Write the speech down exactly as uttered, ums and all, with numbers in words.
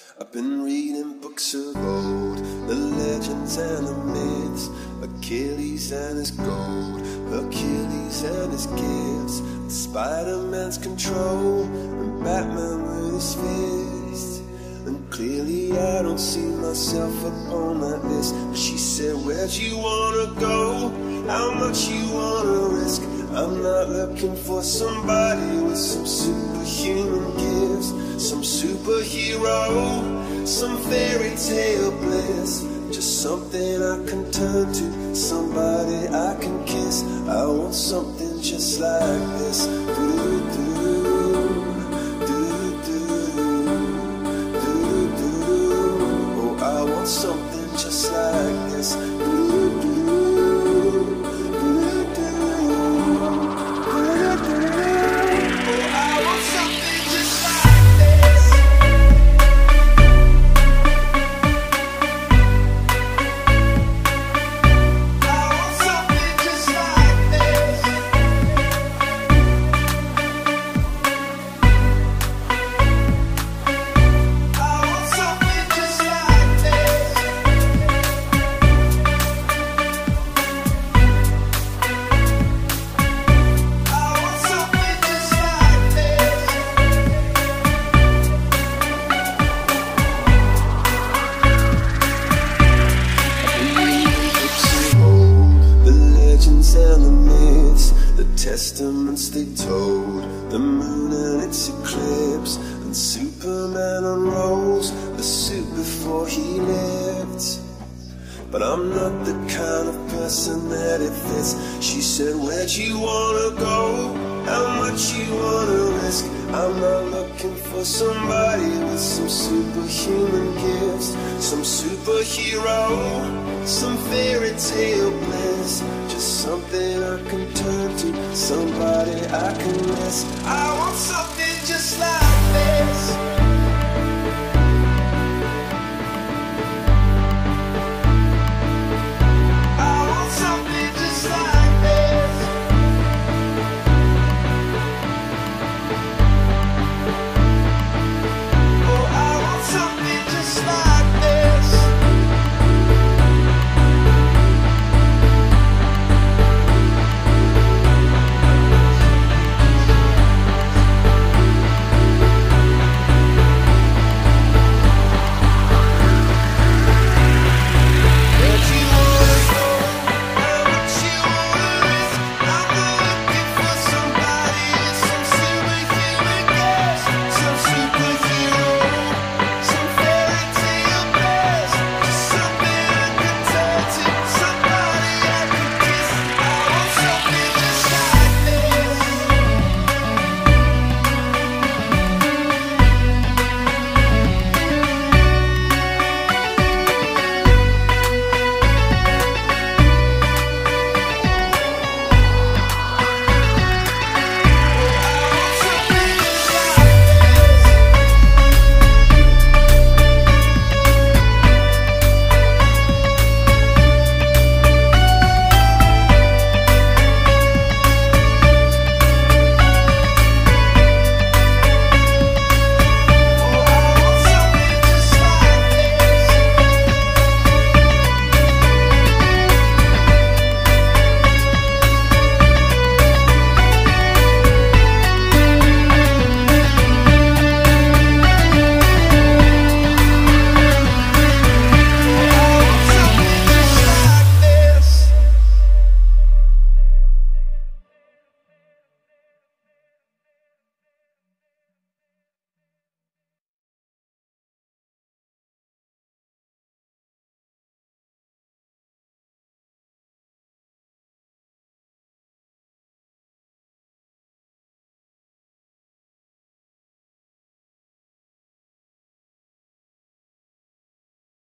I've been reading books of old, the legends and the myths, Achilles and his gold, Hercules and his gifts, Spider-Man's control, and Batman with his fists. And clearly I don't see myself upon that list. But she said, where'd you wanna go? How much you wanna risk? I'm not looking for somebody with some superhuman gifts, some superhero, some fairy tale bliss. Just something I can turn to, somebody I can kiss. I want something just like this. Do-do-do, do-do-do, do-do-do. Oh, I want something just like this. Do-do-do. Testaments they told, the moon and its eclipse, and Superman unrolls the suit before he lived. But I'm not the kind of person that it fits. She said, where'd you wanna go? How much you wanna risk? I'm not looking for somebody with some superhuman gifts, some superhero, some fairy tale bliss. Just something I can turn to, somebody I can miss. I want something just like this.